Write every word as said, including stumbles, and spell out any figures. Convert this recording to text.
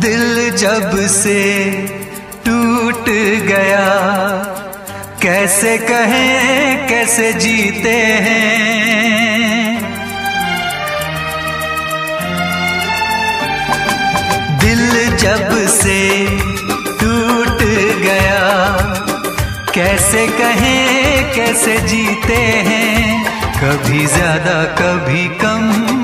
दिल जब से टूट गया, कैसे कहें कैसे जीते हैं। दिल जब से टूट गया, कैसे कहें कैसे जीते हैं। कभी ज्यादा कभी कम